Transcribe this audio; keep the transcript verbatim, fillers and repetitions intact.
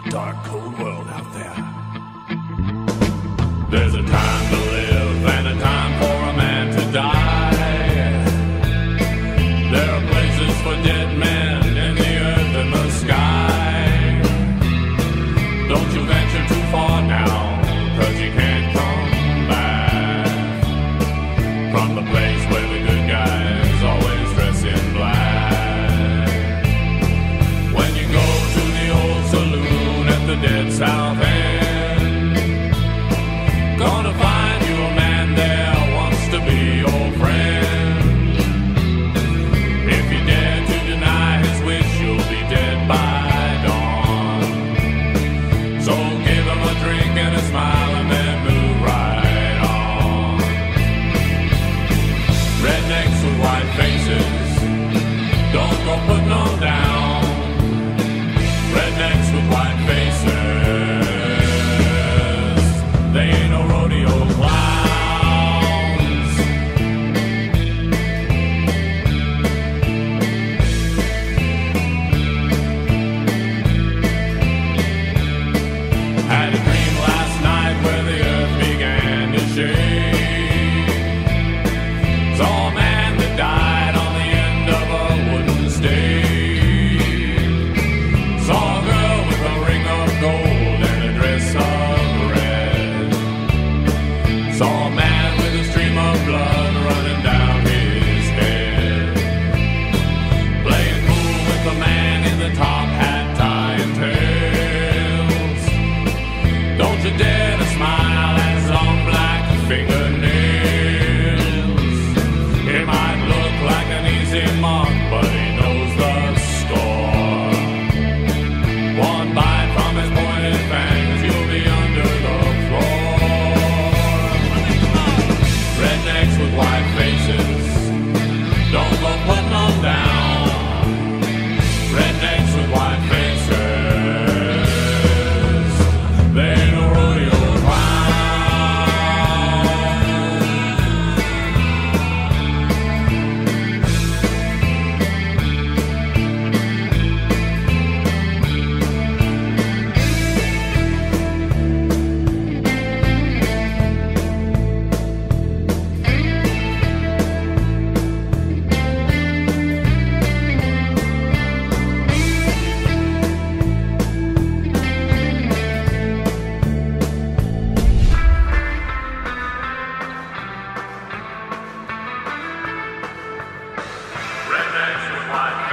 dark, cold world out there. There's a time to live and a time for a man to die. There are places for dead men in the earth and the sky. Don't you venture too far now, 'cause you can't come back from the place where the good guys always dress in black. When you go to the old saloon at the dead South End, gonna find you a man there wants to be your friend. If you dare to deny his wish, you'll be dead by dawn. So give him a drink and a smile and then move right on. Rednecks with white faces, don't go putting them down. Rednecks with white faces, they ain't no rodeo clowns. Had a dream last night where the earth began to shake. Saw a man that died on the end of a wooden stake. Saw a girl with a ring of gold and a dress of red. Saw a man with a stream of blood running down his head. Playing pool with the man in the top hat, tie and tails. Don't you dare to smile at his long black fingernails. He might look like an easy mark, but he knows the score. One bite from his pointed fangs, you'll be under the floor. Rednecks with white faces, don't go putting them down. Rednecks with white faces, they ain't no rodeo Rednecks with white